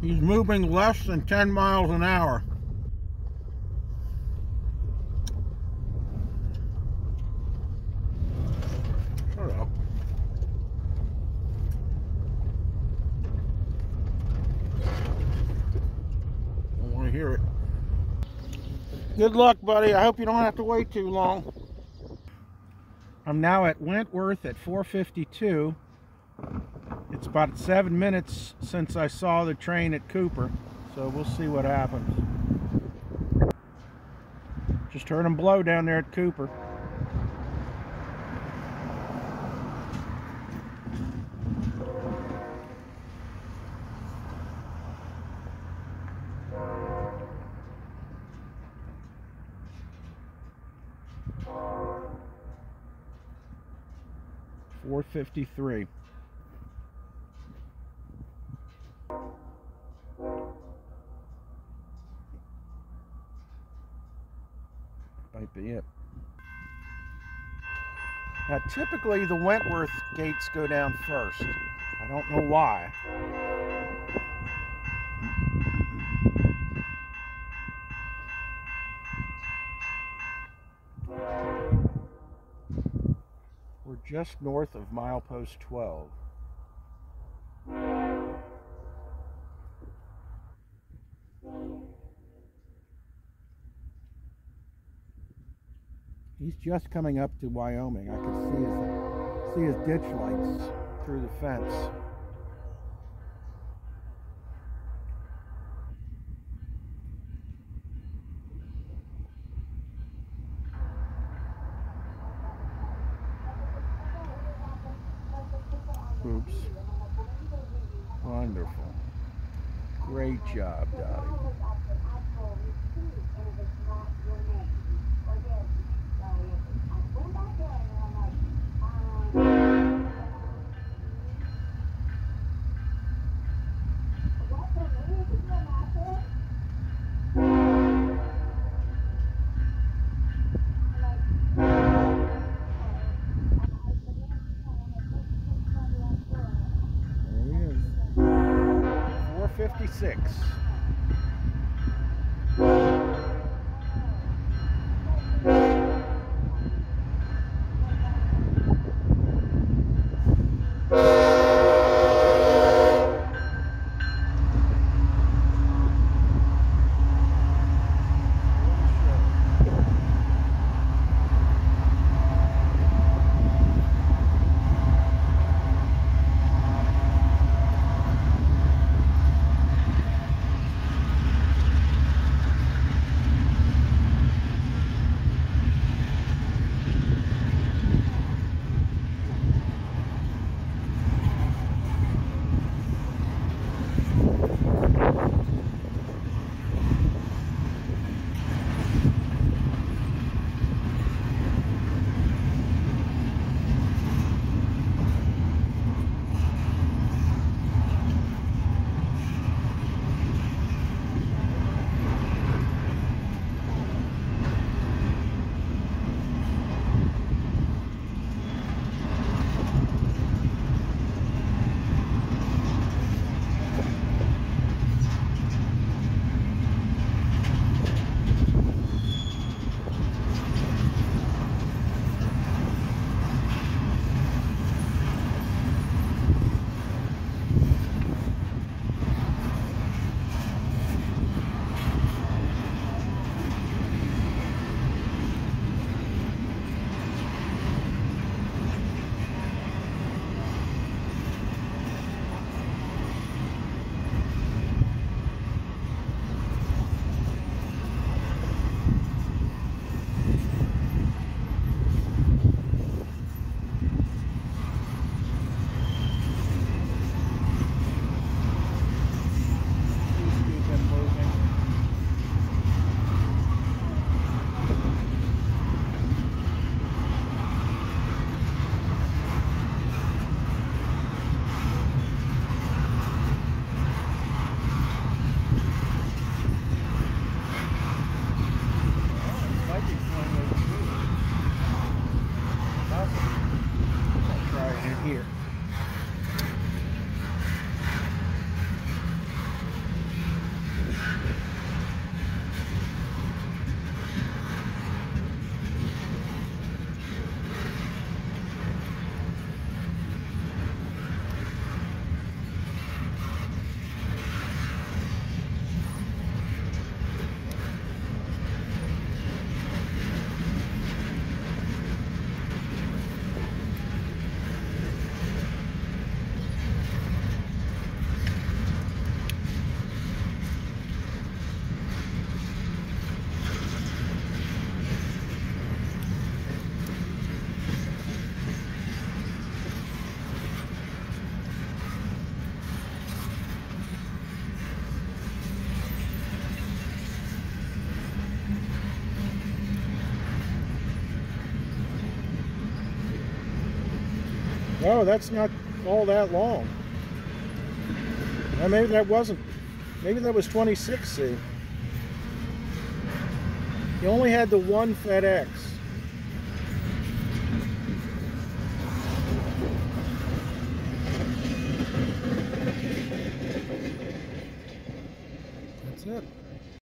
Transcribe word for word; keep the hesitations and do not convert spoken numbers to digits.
He's moving less than ten miles an hour. Shut up. Don't want to hear it. Good luck, buddy. I hope you don't have to wait too long. I'm now at Wentworth at four fifty-two. It's about seven minutes since I saw the train at Cooper, so we'll see what happens. Just heard them blow down there at Cooper. four fifty-three. Might be it. Now typically the Wentworth gates go down first. I don't know why. We're just north of milepost twelve. He's just coming up to Wyoming. I can see his, see his ditch lights through the fence. Oops. Wonderful. Great job, Dottie. fifty-six. Oh, that's not all that long. Well, maybe that wasn't. Maybe that was twenty-six C. You only had the one FedEx.